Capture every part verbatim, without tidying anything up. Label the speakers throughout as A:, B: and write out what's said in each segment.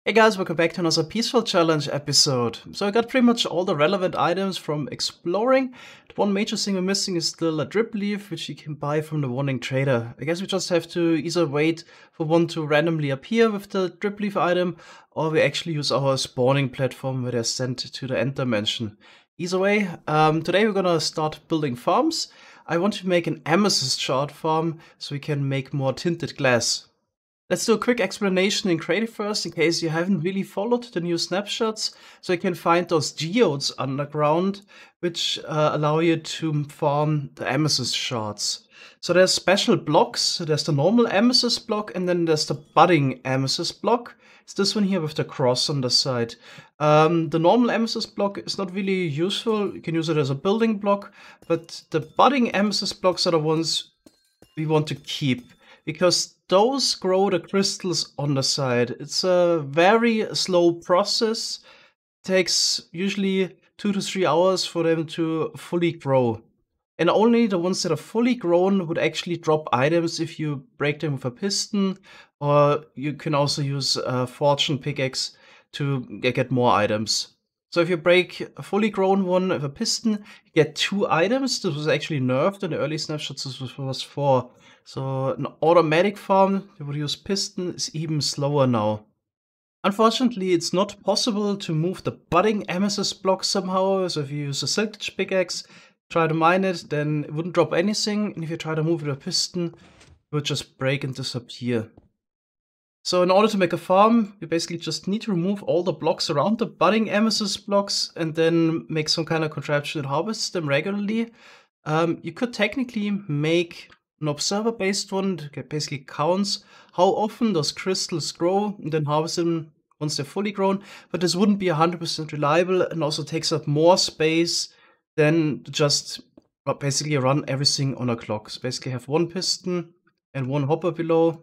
A: Hey guys, welcome back to another Peaceful Challenge episode. So I got pretty much all the relevant items from exploring. The one major thing we're missing is still a drip leaf, which you can buy from the Wanting Trader. I guess we just have to either wait for one to randomly appear with the drip leaf item, or we actually use our spawning platform where they're sent to the end dimension. Either way, um, today we're gonna start building farms. I want to make an amethyst shard farm so we can make more tinted glass. Let's do a quick explanation in Creative first, in case you haven't really followed the new snapshots. So you can find those geodes underground, which uh, allow you to farm the amethyst shards. So there's special blocks. So there's the normal amethyst block, and then there's the budding amethyst block. It's this one here with the cross on the side. Um, the normal amethyst block is not really useful. You can use it as a building block, but the budding amethyst blocks are the ones we want to keep, because those grow the crystals on the side. It's a very slow process. It takes usually two to three hours for them to fully grow. And only the ones that are fully grown would actually drop items if you break them with a piston, or you can also use a fortune pickaxe to get more items. So if you break a fully grown one with a piston, you get two items. This was actually nerfed in the early snapshots. This was four. So an automatic farm that would use piston is even slower now. Unfortunately, it's not possible to move the budding amethyst block somehow. So if you use a siltage pickaxe, try to mine it, then it wouldn't drop anything. And if you try to move it with a piston, it would just break and disappear. So in order to make a farm, you basically just need to remove all the blocks around the budding amethyst blocks and then make some kind of contraption that harvests them regularly. Um, you could technically make an observer-based one that basically counts how often those crystals grow and then harvest them once they're fully grown, but this wouldn't be one hundred percent reliable and also takes up more space than to just basically run everything on a clock. So basically have one piston and one hopper below.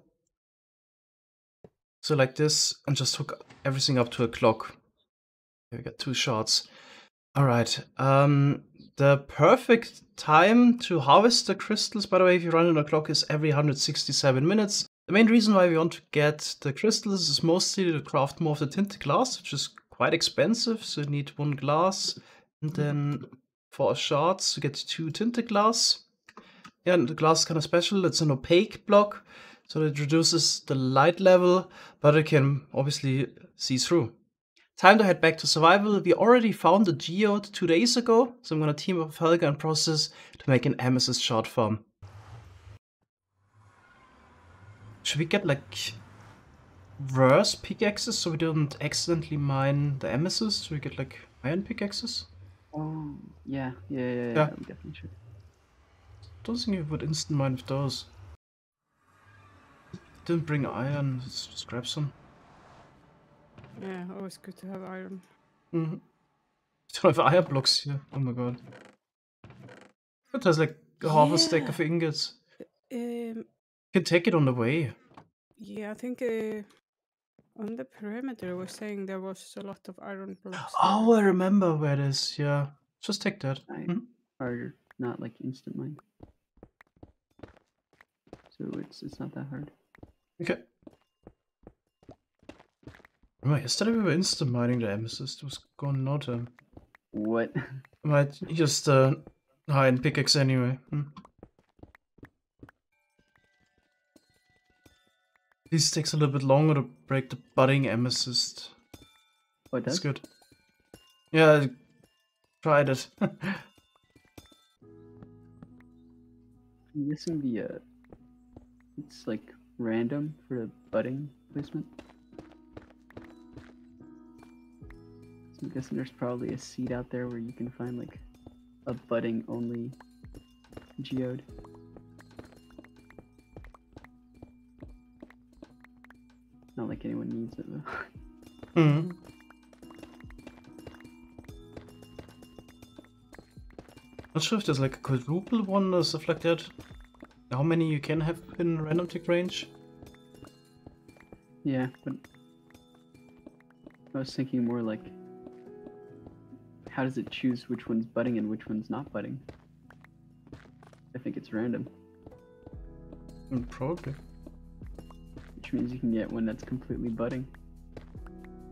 A: So like this, and just hook everything up to a clock. Here we got two shards. Alright, um, the perfect time to harvest the crystals, by the way, if you run on a clock, is every one hundred sixty-seven minutes. The main reason why we want to get the crystals is mostly to craft more of the tinted glass, which is quite expensive, so you need one glass, and then for shards to get two tinted glass. Yeah, and the glass is kind of special. It's an opaque block, so it reduces the light level, but it can obviously see through. Time to head back to survival. We already found a geode two days ago, so I'm gonna team up with Helga and Process to make an amethyst shard farm. Should we get like reverse pickaxes so we don't accidentally mine the amethyst? So we get like iron pickaxes?
B: Oh, yeah, yeah, yeah, yeah,
A: Yeah.
B: we definitely should.
A: Don't think we would instant mine with those. Didn't bring iron, let's just grab some.
C: Yeah, always good to have iron.
A: Mm-hmm. Don't have iron blocks here. Oh my god. It has like a half a stack of ingots.
C: Um,
A: You can take it on the way.
C: yeah, I think uh, on the perimeter was saying there was a lot of iron blocks.
A: Oh,
C: there.
A: I remember where it is. Yeah, just take that.
B: I,
A: Mm-hmm.
B: Harder, not like instant mine. So it's it's not that hard.
A: Okay. Remember, yesterday we were instant mining the amethyst. It was gone no time.
B: What?
A: I might just uh, hide and pickaxe anyway. Hmm. This takes a little bit longer to break the budding amethyst.
B: Oh, it does?
A: That's good. Yeah, I tried it.
B: This can be a. It's like random for the budding placement. So I'm guessing there's probably a seed out there where you can find like a budding only geode. Not like anyone needs it though.
A: Hmm. Not sure if there's like a quadruple one or stuff like that. How many you can have in random tick range?
B: Yeah, but I was thinking more like, how does it choose which one's budding and which one's not budding? I think it's random.
A: Mm, probably.
B: Which means you can get one that's completely budding.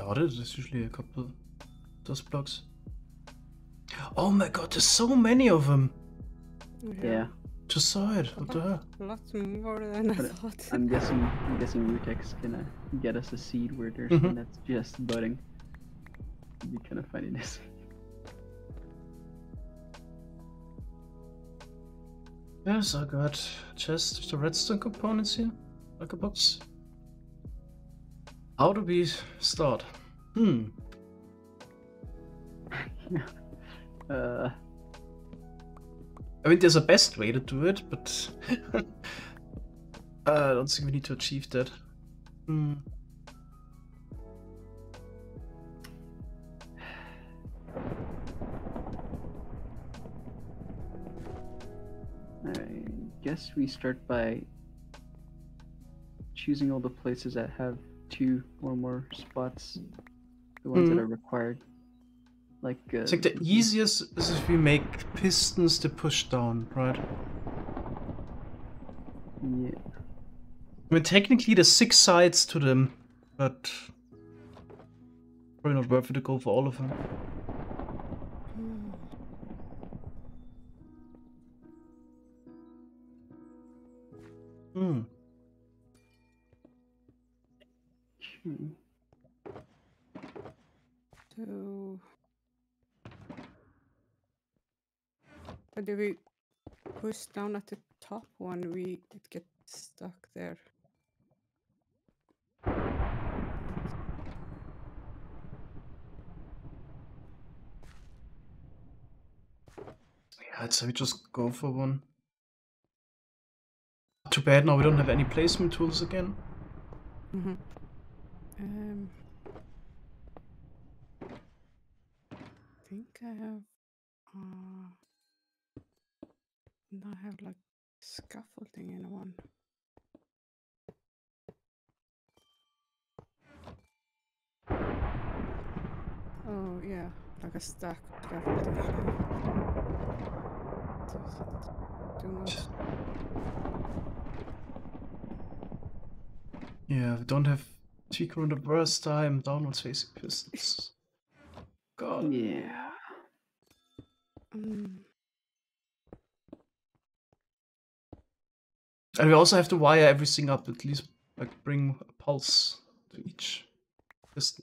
A: doubt it. There's usually a couple of those blocks. Oh my god, there's so many of them.
B: Yeah.
A: Just saw it. What the hell?
C: Lots more than I
B: But
C: thought.
B: I'm guessing I'm guessing Rutek's gonna get us a seed where there's
A: Mhm.
B: one that's just budding. It'd be kind of funny to see.
A: Yes, I got chest with the redstone components here. Like a box. How do we start? Hmm.
B: Uh,
A: I mean, there's a best way to do it, but uh, I don't think we need to achieve that. Hmm.
B: I guess we start by choosing all the places that have two or more spots, the ones
A: Mhm.
B: that are required. Like, uh,
A: I think the easiest is if we make pistons to push down, right?
B: yeah,
A: I mean, technically there's six sides to them, but probably not worth it to go for all of them.
C: Hmm.
A: Hmm.
B: hmm.
C: So, but if we push down at the top one, we it gets stuck there.
A: Yeah, I'd say we just go for one. Too bad now we don't have any placement tools again.
C: Mm-hmm. Um, I think I have. Uh, and I have like scaffolding in one. Oh yeah, like a stack of scaffolding. Doesn't do much.
A: Yeah, we don't have Chico in the burst time, downwards facing pistons. God.
B: Yeah.
C: Mm.
A: And we also have to wire everything up, at least like bring a pulse to each piston.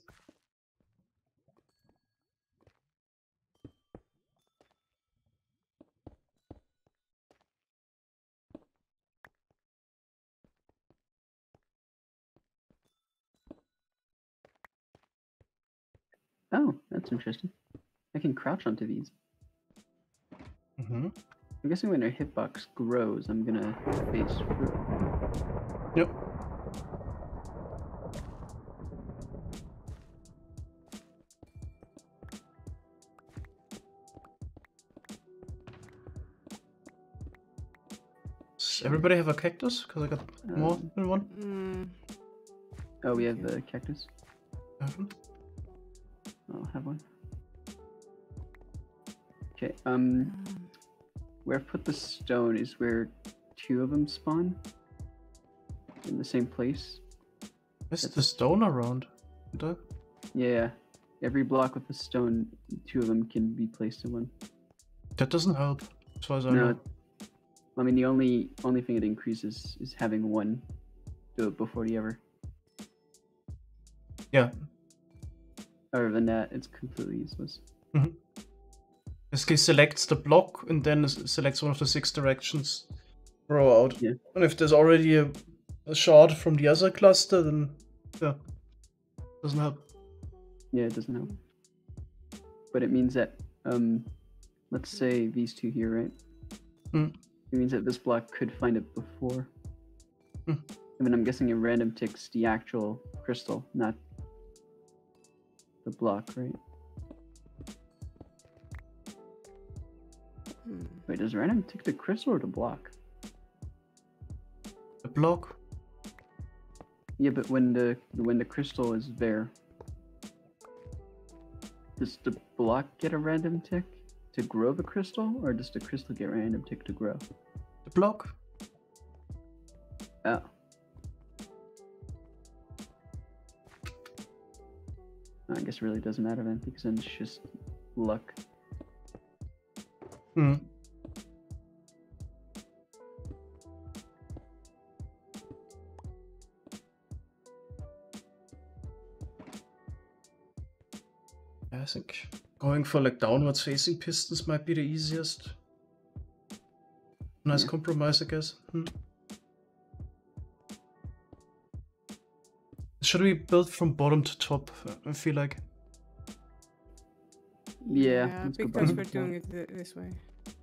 B: Oh, that's interesting. I can crouch onto these.
A: Mm-hmm.
B: I'm guessing when their hitbox grows, I'm gonna phase through.
A: Yep. Does everybody have a cactus? Because I got more
B: Um,
A: than one.
C: Mm.
B: Oh, we have
C: Okay.
B: the cactus.
A: Mhm.
B: I'll have one. Okay. Um,
C: Um,
B: where I've put the stone is where two of them spawn in the same place.
A: Where's
B: That's-
A: the stone around? The-
B: Yeah. Every block with a stone, two of them can be placed in one.
A: That doesn't help, as far as I
B: No,
A: know.
B: I mean the only only thing it increases is having one do it before the other.
A: Yeah.
B: Other than that, it's completely useless.
A: This case selects the block and then s- selects one of the six directions. Throw out.
B: Yeah.
A: And if there's already a, a shard from the other cluster, then yeah, doesn't help.
B: Yeah, it doesn't help. But it means that, um, let's say these two here, right?
A: Hmm.
B: It means that this block could find it before.
A: Hmm.
B: I mean, I'm guessing a random ticks the actual crystal, not the block, right?
C: hmm.
B: Wait, does random tick the crystal or the block?
A: The block.
B: Yeah, but when the when the crystal is there, does the block get a random tick to grow the crystal, or does the crystal get a random tick to grow?
A: The block.
B: Oh. I guess it really doesn't matter then, because then it's just luck.
A: Hmm. I think going for like downwards facing pistons might be the easiest. Nice
B: Yeah.
A: compromise, I guess. Hmm. Should we build from bottom to top? I feel like.
B: Yeah, let's go
C: because
B: bottom
C: we're
B: to top.
C: doing it th this way.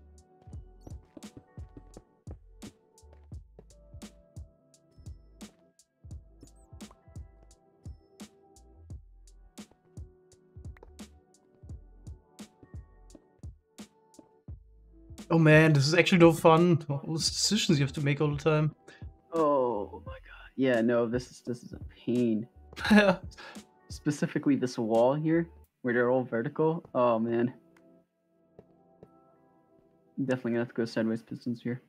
A: Oh man, this is actually no fun. All those decisions you have to make all the time.
B: Oh my god. Yeah, no, this is this is a pain.
A: Yeah.
B: Specifically this wall here, where they're all vertical. Oh man. I'm definitely gonna have to go sideways pistons here.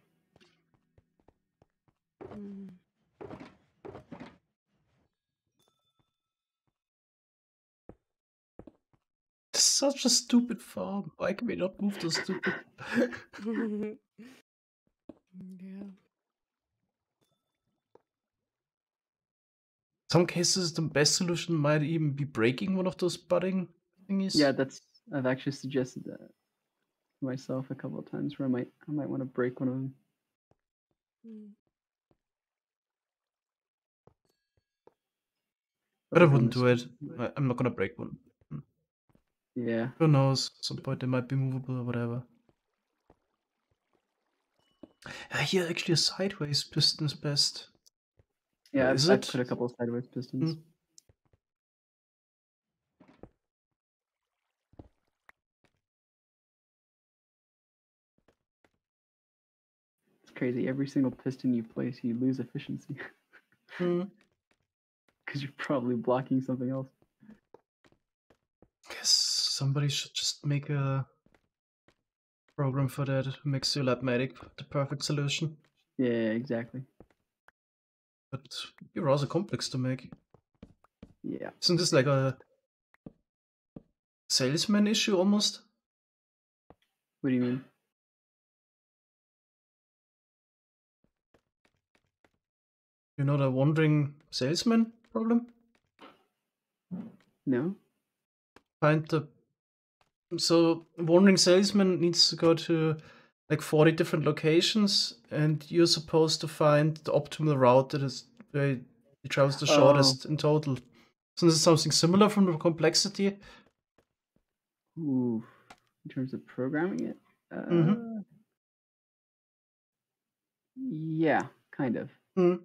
C: Mm.
A: Such a stupid farm. Why can we not move those stupid?
C: Yeah.
A: Some cases, the best solution might even be breaking one of those budding thingies.
B: Yeah, that's I've actually suggested that myself a couple of times where I might I might want to break one of them.
C: Mm.
A: But I
B: Other than
A: wouldn't do
B: this
A: it.
B: one.
A: I- I'm not gonna break one.
B: Yeah.
A: Who knows? At some point they might be movable or whatever. I hear actually a sideways piston is best.
B: Yeah, I've,
A: Is
B: I've
A: it?
B: put a couple of sideways pistons.
A: Hmm.
B: It's crazy. Every single piston you place, you lose efficiency.
A: Hmm.
B: Because you're probably blocking something else.
A: Guess somebody should just make a program for that. Makes your Labmatic the perfect solution.
B: Yeah, exactly.
A: But you're also complex to make.
B: Yeah.
A: Isn't this like a salesman issue almost?
B: What do you mean?
A: You know the wandering salesman problem?
B: No?
A: Find the so wandering salesman needs to go to like forty different locations, and you're supposed to find the optimal route that is where he travels the
B: Oh.
A: shortest in total. So this is something similar from the complexity.
B: Ooh. In terms of programming it? Uh,
A: Mhm.
B: Yeah, kind of.
A: Hmm.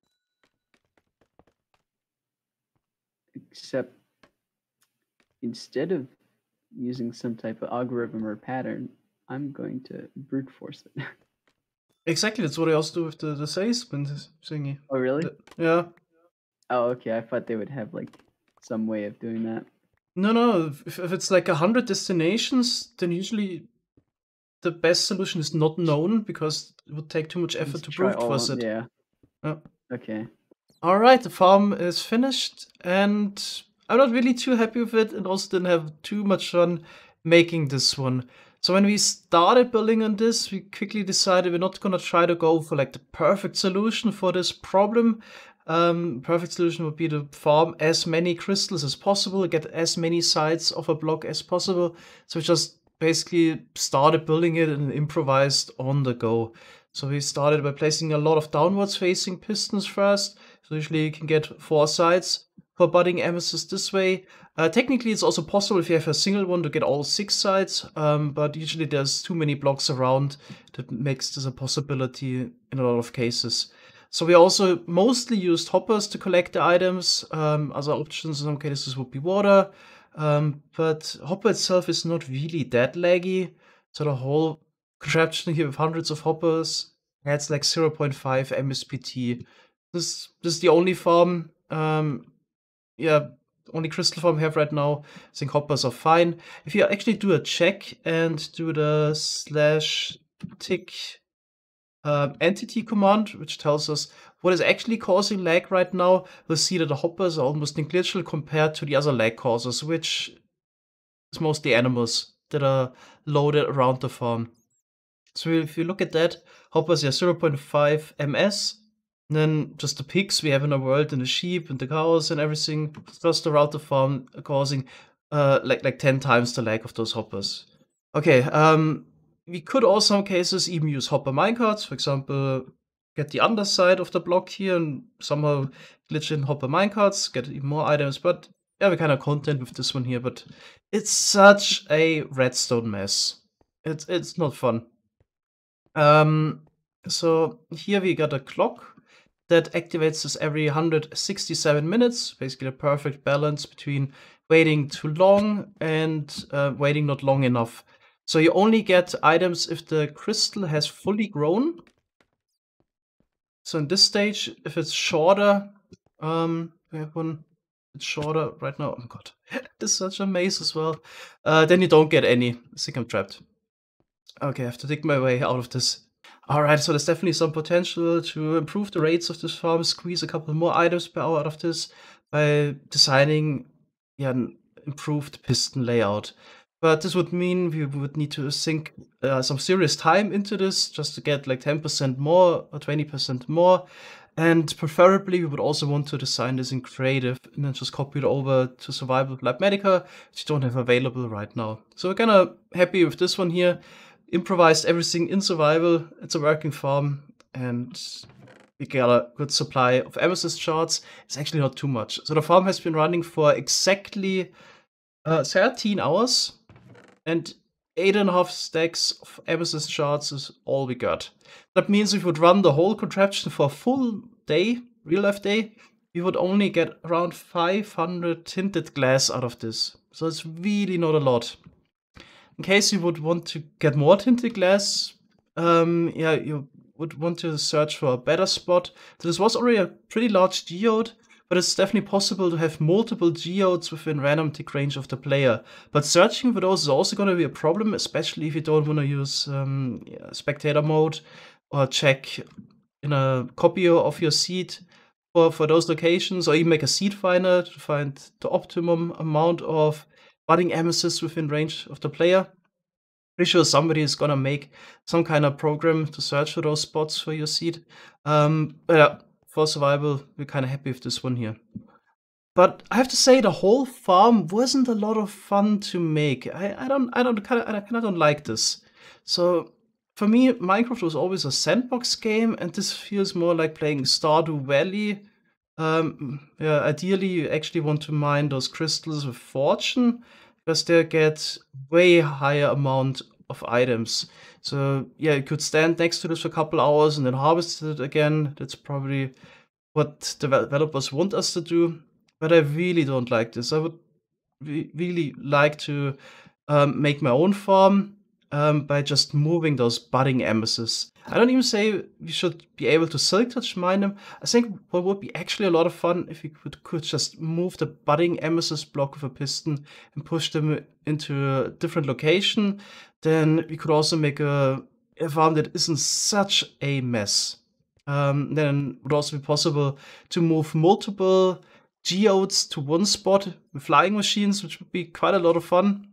B: Except instead of using some type of algorithm or pattern, I'm going to brute force it.
A: Exactly, that's what I also do with the, the salesman thingy.
B: Oh, really?
A: The- yeah.
B: Oh, okay. I thought they would have like some way of doing that.
A: No, no. If, if it's like a hundred destinations, then usually the best solution is not known because it would take too much effort
B: Just
A: to
B: try
A: brute
B: all
A: force
B: of-
A: it.
B: Yeah.
A: Yeah.
B: Okay.
A: All right, the farm is finished, and I'm not really too happy with it, and also didn't have too much fun making this one. So when we started building on this, we quickly decided we're not gonna try to go for like the perfect solution for this problem. Um, perfect solution would be to farm as many crystals as possible, get as many sides of a block as possible. So we just basically started building it and improvised on the go. So we started by placing a lot of downwards facing pistons first. So usually you can get four sides for budding amethyst this way. Uh, technically, it's also possible if you have a single one to get all six sides, um, but usually there's too many blocks around that makes this a possibility in a lot of cases. So we also mostly used hoppers to collect the items. Um, other options in some cases would be water, um, but hopper itself is not really that laggy. So the whole contraption here with hundreds of hoppers adds like zero point five M S P T. This, this is the only farm, um, yeah, only crystal farm we have right now. I think hoppers are fine. If you actually do a check and do the slash tick um, entity command, which tells us what is actually causing lag right now, we'll see that the hoppers are almost negligible compared to the other lag causes, which is mostly animals that are loaded around the farm. So if you look at that, hoppers are zero point five ms, and then just the pigs we have in the world, and the sheep and the cows and everything just around the farm are causing uh, like like ten times the lag of those hoppers. Okay, um, we could also in some cases even use hopper minecarts, for example, get the underside of the block here and somehow glitch in hopper minecarts, get even more items, but yeah, we're kind of content with this one here, but it's such a redstone mess. It's it's not fun. Um, so here we got a clock that activates this every one hundred sixty-seven minutes, basically a perfect balance between waiting too long and uh, waiting not long enough. So you only get items if the crystal has fully grown. So in this stage, if it's shorter, um, we have one, it's shorter right now. Oh my god, this is such a maze as well. Uh, then you don't get any. I think I'm trapped. Okay, I have to dig my way out of this. Alright, so there's definitely some potential to improve the rates of this farm, squeeze a couple more items per hour out of this by designing yeah, an improved piston layout. But this would mean we would need to sink uh, some serious time into this just to get like ten percent more or twenty percent more. And preferably, we would also want to design this in creative and then just copy it over to Survival with Labmatica, which you don't have available right now. So we're kind of happy with this one here. Improvised everything in survival. It's a working farm, and we got a good supply of amethyst shards. It's actually not too much. So the farm has been running for exactly uh, thirteen hours, and eight and a half stacks of amethyst shards is all we got. That means if we would run the whole contraption for a full day, real life day, we would only get around five hundred tinted glass out of this. So it's really not a lot. In case you would want to get more tinted glass, um, yeah, you would want to search for a better spot. So this was already a pretty large geode, but it's definitely possible to have multiple geodes within random tick range of the player. But searching for those is also going to be a problem, especially if you don't want to use um, yeah, spectator mode or check in a copy of your seed for, for those locations, or even make a seed finder to find the optimum amount of budding amethyst within range of the player. Pretty sure somebody is gonna make some kind of program to search for those spots for your seed. Um, but yeah, for survival, we're kind of happy with this one here. But I have to say, the whole farm wasn't a lot of fun to make. I, I don't, I don't, kind of, I kind of don't like this. So for me, Minecraft was always a sandbox game, and this feels more like playing Stardew Valley. Um, yeah, ideally, you actually want to mine those crystals with fortune, because they get way higher amount of items. So yeah, you could stand next to this for a couple hours and then harvest it again. That's probably what developers want us to do. But I really don't like this. I would re really like to um, make my own farm um, by just moving those budding amethysts. I don't even say we should be able to silk touch mine them. I think what would be actually a lot of fun if we could, could just move the budding amethyst block with a piston and push them into a different location. Then we could also make a, a farm that isn't such a mess. Um, then it would also be possible to move multiple geodes to one spot with flying machines, which would be quite a lot of fun.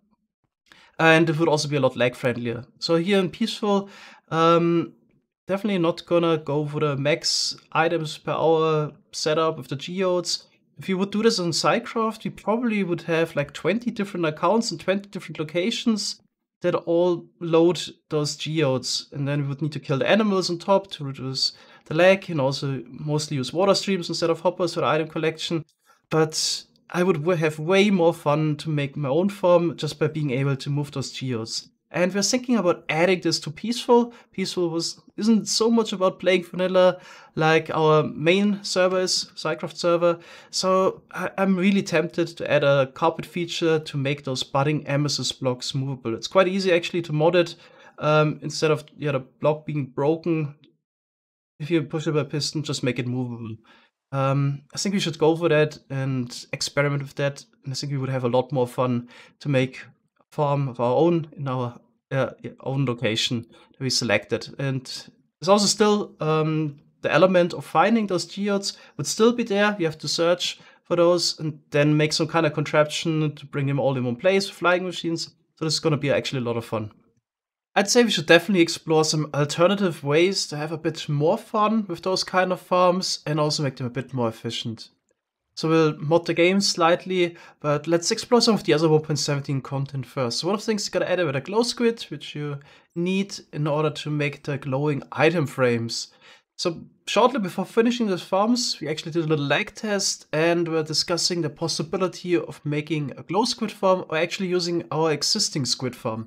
A: And it would also be a lot lag friendlier. So here in Peaceful, um, definitely not gonna go for the max items per hour setup with the geodes. If you would do this on SciCraft, we probably would have like twenty different accounts in twenty different locations that all load those geodes. And then we would need to kill the animals on top to reduce the lag, and also mostly use water streams instead of hoppers for the item collection. But I would have way more fun to make my own farm just by being able to move those geodes. And we're thinking about adding this to Peaceful. Peaceful was isn't so much about playing vanilla like our main server is, SciCraft server. So I, I'm really tempted to add a carpet feature to make those budding amethyst blocks movable. It's quite easy actually to mod it. Um, instead of yeah, the block being broken, if you push it by a piston, just make it movable. Um, I think we should go for that and experiment with that. And I think we would have a lot more fun to make a farm of our own in our uh, own location that we selected. And there's also still um, the element of finding those geodes would still be there. You have to search for those and then make some kind of contraption to bring them all in one place, flying machines. So this is gonna be actually a lot of fun. I'd say we should definitely explore some alternative ways to have a bit more fun with those kind of farms and also make them a bit more efficient. So we'll mod the game slightly, but let's explore some of the other one point seventeen content first. So one of the things you gotta add with a glow squid, which you need in order to make the glowing item frames. So shortly before finishing the farms, we actually did a little lag test and we're discussing the possibility of making a glow squid farm or actually using our existing squid farm.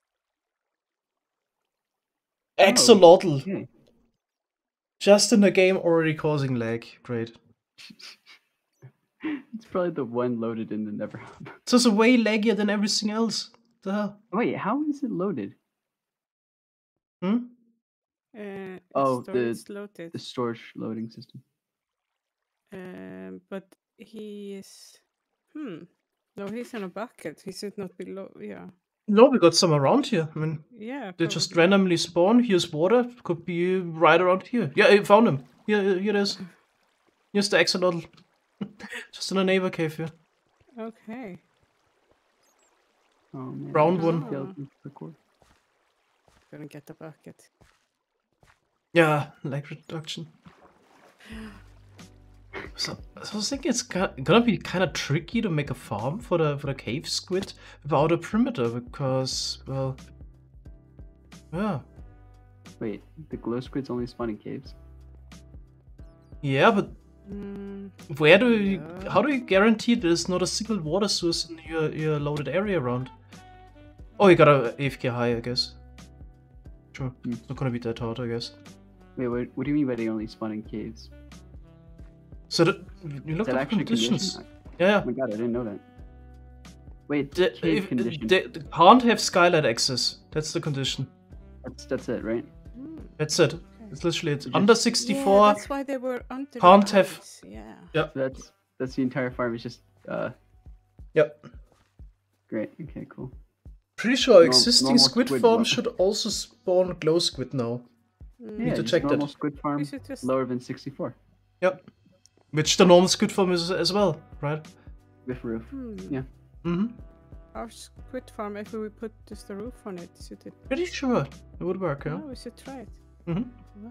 A: Axolotl.
B: Okay.
A: Just in the game already causing lag. Great.
B: It's probably the one loaded in the Never Hub.
A: It's also way laggier than everything else. The hell?
B: Wait, how is it loaded?
A: Hmm?
C: Uh,
B: Oh,
C: it's
B: the-
C: storage loaded.
B: The storage loading system.
C: Um, but he is. Hmm. No, he's in a bucket. He should not be low. Yeah.
A: No, we got some around here. I mean,
C: Yeah.
A: they just
C: probably.
A: randomly spawn. Here's water. Could be right around here. Yeah, I found him. Here, here it is. Here's the axolotl. Just in a neighbor cave here.
C: Okay.
B: Oh man.
A: Brown
B: there's
A: one.
B: skeleton record.
C: Gonna get the bucket.
A: Yeah, lag reduction. So, so I was thinking it's ga- gonna be kind of tricky to make a farm for the for the cave squid without a perimeter because, well, yeah,
B: Wait, the glow squids only spawn in caves?
A: yeah, but
C: Mm,
A: where do you?
C: Yeah.
A: How do you guarantee there's not a single water source in your your loaded area around? Oh, you got a A F K high, I guess. Sure,
B: Hmm.
A: it's not gonna be that hard, I guess.
B: Wait, what, what do you mean by they only spawn in caves?
A: So the, you
B: Is
A: look
B: that
A: at the
B: actually a
A: conditions.
B: condition?
A: Yeah,
B: Oh my god, I didn't know that. Wait,
A: the,
B: cave
A: if,
B: condition.
A: they, they can't have skylight access. That's the condition.
B: That's that's it, right?
C: mm.
A: That's it.
C: Okay.
A: It's literally it.
B: Just-
A: Under
C: Yeah,
A: sixty-four.
C: that's why they were under the
A: Can't have-
C: ice, Yeah.
A: Yeah.
B: So that's that's the entire farm. It's just uh
A: Yep.
B: great. Okay, cool.
A: Pretty sure
B: Norm-
A: existing
B: normal
A: squid,
B: squid
A: farm
B: level.
A: should also spawn glow squid now.
C: Mm.
B: Yeah,
A: to
B: just
A: check that.
B: normal squid farm
C: We should just.
B: lower than sixty-four
A: Yep. Which the normal squid farm is as well, right?
B: with roof.
C: Hmm.
B: Yeah.
A: Mm-hmm.
C: Our squid farm, if we put just a roof on it, should it?
A: Pretty sure it would work, yeah.
C: Oh, we should try it.
A: Mm-hmm.
C: Yeah.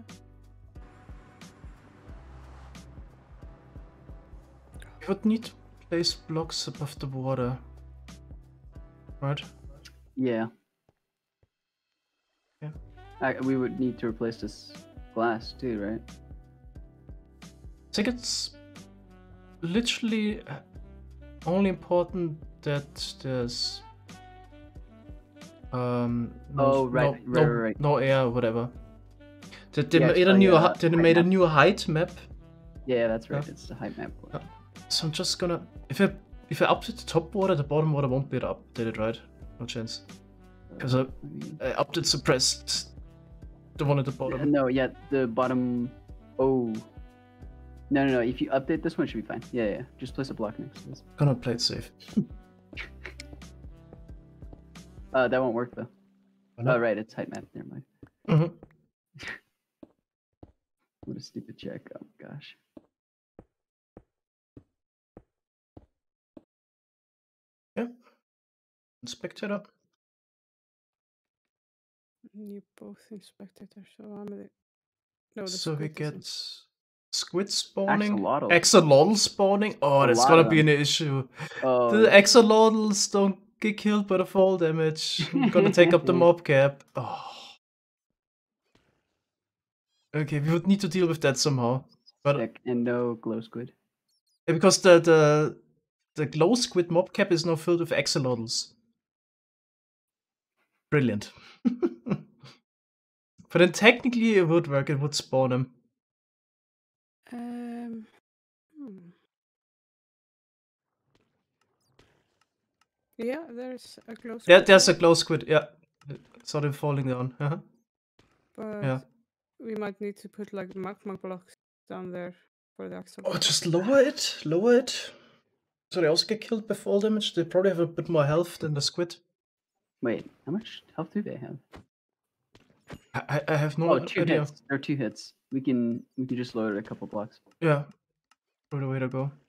A: You would need to place blocks above the water. Right?
B: Yeah.
A: Yeah.
B: I, we would need to replace this glass too, right?
A: I think it's literally uh, only important that there's um no,
B: Oh, right,
A: no,
B: right,
A: no,
B: right, right.
A: no air, whatever. That they
B: Yeah, it's
A: made a
B: probably
A: new
B: a
A: hi- they
B: height
A: made a
B: map.
A: new height map.
B: Yeah, that's right.
A: Yeah.
B: It's the height map.
A: Yeah. So I'm just gonna if I if I update the top water, the bottom water won't be updated, right? No chance. Because I,
B: I mean,
A: I update suppressed the one at the
B: uh,
A: bottom.
B: no, yeah, the bottom. Oh. No, no, no. If you update this one, it should be fine. Yeah, yeah. Just place a block next to this.
A: Gonna play it safe.
B: Uh, that won't work though.
A: Why not?
B: Oh, right. It's height map. Never mind.
A: Mm-hmm.
B: What a stupid check. Oh gosh.
A: Spectator.
C: You both inspected her, so I'm the. No, the
A: So we
C: squid
A: get
C: isn't.
A: squid spawning,
B: Axolotl.
A: axolotl spawning. Oh,
B: A
A: that's
B: lot
A: gonna
B: of
A: be an
B: them.
A: issue.
B: Oh.
A: The axolotls don't get killed by the fall damage. We're gonna take up the mob cap. Oh. Okay, we would need to deal with that somehow. But
B: Sick. And no glow squid.
A: yeah, because the the the glow squid mob cap is now filled with axolotls. Brilliant. But then technically it would work. It would spawn them.
C: Um. Hmm. Yeah, there's a glow
A: Yeah,
C: squid
A: there's a
C: there,
A: glow squid. Yeah, saw them falling down. Uh-huh.
C: but
A: yeah.
C: we might need to put like magma blocks down there for the axle.
A: Oh, just lower it, lower it. So they also get killed by fall damage. They probably have a bit more health than the squid.
B: Wait, how much health do they have?
A: I, I- I have no
B: Oh, two
A: idea.
B: hits. There are two hits. We can we can just lower it a couple blocks.
A: Yeah, probably the way to go.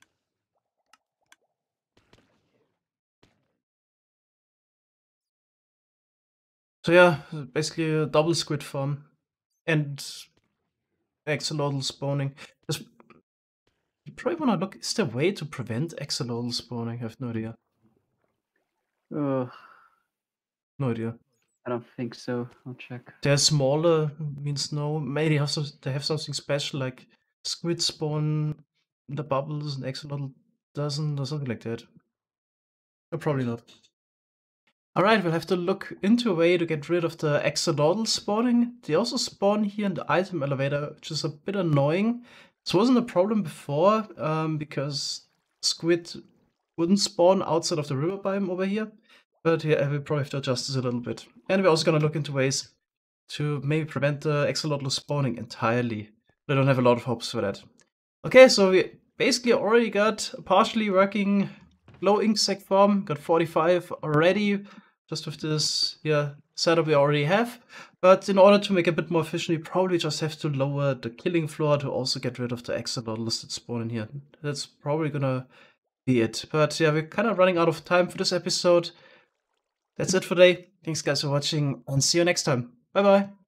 A: So yeah, basically a double squid farm and axolotl spawning. There's, you probably want to look, is there a way to prevent axolotl spawning? I have no idea.
B: Ugh,
A: No idea.
B: I don't think so. I'll check.
A: They're smaller, means no. Maybe they have, some, they have something special like squid spawn in the bubbles and axolotl doesn't, or something like that. Or probably not. Alright, we'll have to look into a way to get rid of the axolotl spawning. They also spawn here in the item elevator, which is a bit annoying. This wasn't a problem before, um, because squid wouldn't spawn outside of the river biome over here. But yeah, we probably have to adjust this a little bit. And we're also gonna look into ways to maybe prevent the axolotl spawning entirely. But I don't have a lot of hopes for that. Okay, so we basically already got a partially working low insect farm, got forty-five already, just with this yeah, setup we already have. But in order to make it a bit more efficient, we probably just have to lower the killing floor to also get rid of the axolotls that spawn in here. That's probably gonna be it. But yeah, we're kind of running out of time for this episode. That's it for today. Thanks guys for watching and see you next time. Bye bye.